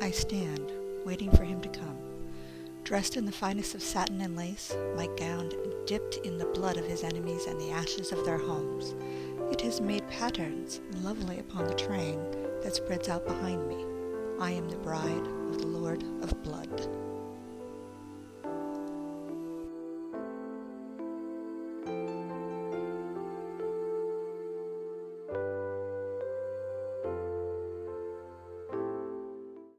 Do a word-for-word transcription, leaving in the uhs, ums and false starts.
I stand, waiting for him to come, dressed in the finest of satin and lace, my gown dipped in the blood of his enemies and the ashes of their homes. It has made patterns lovely upon the train that spreads out behind me. I am the bride of the Lord of Blood.